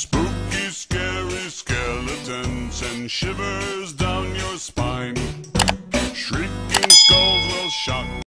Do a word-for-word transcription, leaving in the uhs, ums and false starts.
Spooky, scary skeletons and shivers down your spine. Shrieking skulls will shock